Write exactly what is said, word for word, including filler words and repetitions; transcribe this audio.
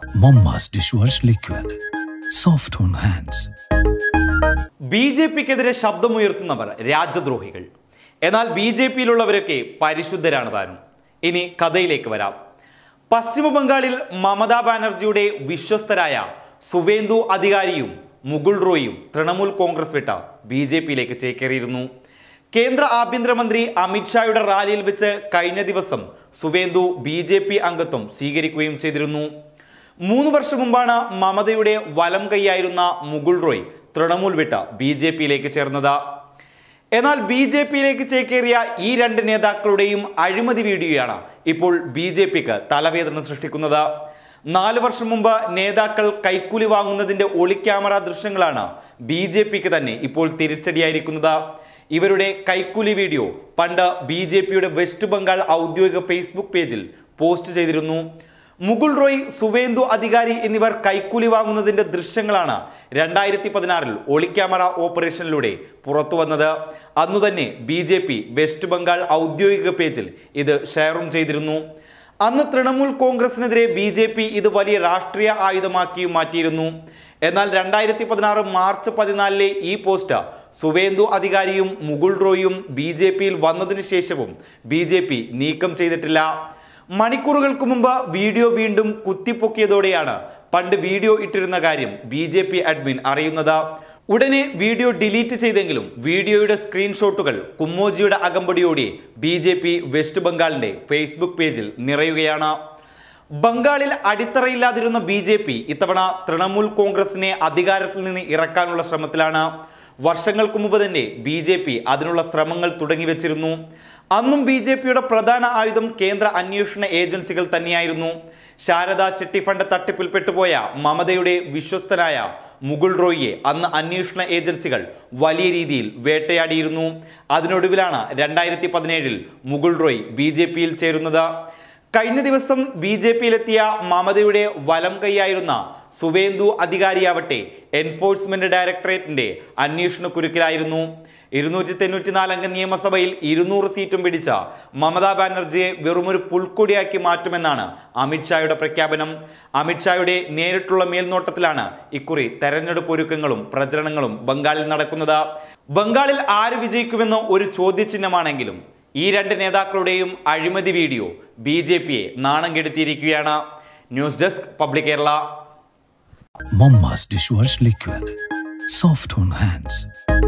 Mamma's dishwash liquid. Soft on hands. B J പിക്കെതിരെ ശബ്ദമുയർത്തുന്നവർ രാജ്യദ്രോഹികൾ. എന്നാൽ ബി ജെ പിയിലുള്ളവരൊക്കെ പരിശുദ്ധരാണ് താനും. ഇനി കഥയിലേക്ക് വരാം. പശ്ചിമ ബംഗാളിൽ മമതാ ബാനർജിയുടെ വിശ്വസ്തരായ സുവേന്ദു അധികാരിയും മുകുൾ റോയും തൃണമൂൽ കോൺഗ്രസ് വിട്ട ബി ജെ പിയിലേക്ക് ചേക്കേറിയിരുന്നു. കേന്ദ്ര ആഭ്യന്തരമന്ത്രി അമിത്ഷായുടെ റാലിയിൽ വെച്ച് കഴിഞ്ഞ ദിവസം സുവേന്ദു ബി ജെ പി അംഗത്വം സ്വീകരിക്കുകയും ചെയ്തിരുന്നു. മൂന്ന് വർഷം മുമ്പാണ് മമതയുടെ വലം കൈയായിരുന്ന മുകുൾ റോയ് തൃണമൂൽ വിട്ട ബി ജെ പിയിലേക്ക് ചേർന്നത്. എന്നാൽ ബി ജെ പിയിലേക്ക് ചേക്കേറിയ ഈ രണ്ട് നേതാക്കളുടെയും അഴിമതി വീഡിയോയാണ് ഇപ്പോൾ ബി ജെ പിക്ക് തലവേദന സൃഷ്ടിക്കുന്നത്. നാല് വർഷം മുമ്പ് നേതാക്കൾ കൈക്കൂലി വാങ്ങുന്നതിന്റെ ഒളിക്യാമറ ദൃശ്യങ്ങളാണ് ബി ജെ പിക്ക് തന്നെ ഇപ്പോൾ തിരിച്ചടിയായിരിക്കുന്നത്. ഇവരുടെ കൈക്കൂലി വീഡിയോ പണ്ട് ബി ജെ പിയുടെ വെസ്റ്റ് ബംഗാൾ ഔദ്യോഗിക ഫേസ്ബുക്ക് പേജിൽ പോസ്റ്റ് ചെയ്തിരുന്നു. മുകുൾ റോയ്, സുവേന്ദു അധികാരി എന്നിവർ കൈക്കൂലി വാങ്ങുന്നതിന്റെ ദൃശ്യങ്ങളാണ് രണ്ടായിരത്തി പതിനാറിൽ ഒളിക്യാമറ ഓപ്പറേഷനിലൂടെ പുറത്തു വന്നത്. അന്നു തന്നെ B J P west Bengal ഔദ്യോഗിക പേജിൽ ഇത് ഷെയറും ചെയ്തിരുന്നു. അന്ന് തൃണമൂൽ കോൺഗ്രസിനെതിരെ ബി ജെ പി ഇത് വലിയ രാഷ്ട്രീയ ആയുധമാക്കിയും മാറ്റിയിരുന്നു. എന്നാൽ രണ്ടായിരത്തി പതിനാറ് മാർച്ച് പതിനാലിലെ ഈ പോസ്റ്റ് സുവേന്ദു അധികാരിയും മുകുൾ റോയും ബി ജെ പിയിൽ വന്നതിന് ശേഷവും ബി ജെ പി നീക്കം ചെയ്തിട്ടില്ല. മണിക്കൂറുകൾക്ക് മുമ്പ് വീഡിയോ വീണ്ടും കുത്തിപ്പൊക്കിയതോടെയാണ് പണ്ട് വീഡിയോ ഇട്ടിരുന്ന കാര്യം ബി ജെ പി അഡ്മിൻ അറിയുന്നത്. ഉടനെ വീഡിയോ ഡിലീറ്റ് ചെയ്തെങ്കിലും വീഡിയോയുടെ സ്ക്രീൻഷോട്ടുകൾ കുമ്മോജിയുടെ അകമ്പടിയോടെ ബി ജെ പി വെസ്റ്റ് ബംഗാളിന്റെ ഫേസ്ബുക്ക് പേജിൽ നിറയുകയാണ്. ബംഗാളിൽ അടിത്തറയില്ലാതിരുന്ന ബി ജെ പി ഇത്തവണ തൃണമൂൽ കോൺഗ്രസിനെ അധികാരത്തിൽ നിന്ന് ഇറക്കാനുള്ള ശ്രമത്തിലാണ്. വർഷങ്ങൾക്ക് മുമ്പ് തന്നെ ബി ജെ പി അതിനുള്ള ശ്രമങ്ങൾ തുടങ്ങിവെച്ചിരുന്നു. അന്നും ബി ജെ പിയുടെ പ്രധാന ആയുധം കേന്ദ്ര അന്വേഷണ ഏജൻസികൾ തന്നെയായിരുന്നു. ശാരദ ചിട്ടി ഫണ്ട് തട്ടിപ്പിൽ പെട്ടുപോയ മമതയുടെ വിശ്വസ്തനായ മുകുൾ റോയിയെ അന്ന് അന്വേഷണ ഏജൻസികൾ വലിയ രീതിയിൽ വേട്ടയാടിയിരുന്നു. അതിനൊടുവിലാണ് രണ്ടായിരത്തി പതിനേഴിൽ മുകുൾ റോയ് ബി ജെ പിയിൽ ചേരുന്നത്. കഴിഞ്ഞ ദിവസം ബി ജെ പിയിലെത്തിയ മമതയുടെ വലം കൈയായിരുന്ന സുവേന്ദു അധികാരിയാവട്ടെ എൻഫോഴ്സ്മെന്റ് ഡയറക്ടറേറ്റിന്റെ അന്വേഷണ കുരുക്കിലായിരുന്നു. ഇരുന്നൂറ്റി തൊണ്ണൂറ്റി നാല് അംഗ നിയമസഭയിൽ ഇരുന്നൂറ് സീറ്റും പിടിച്ച മമതാ ബാനർജിയെ വെറുമൊരു പുൽക്കൊടിയാക്കി മാറ്റുമെന്നാണ് അമിത്ഷായുടെ പ്രഖ്യാപനം. അമിത്ഷായുടെ നേരിട്ടുള്ള മേൽനോട്ടത്തിലാണ് ഇക്കുറി തെരഞ്ഞെടുപ്പ് ഒരുക്കങ്ങളും പ്രചരണങ്ങളും ബംഗാളിൽ നടക്കുന്നത്. ബംഗാളിൽ ആര് വിജയിക്കുമെന്ന് ഒരു ചോദ്യചിഹ്നമാണെങ്കിലും ഈ രണ്ട് നേതാക്കളുടെയും അഴിമതി വീഡിയോ ബി ജെ പിയെ നാണം കെടുത്തിയിരിക്കുകയാണ്. News desk public Kerala. Mamma's dishwash liquid. Soft on hands.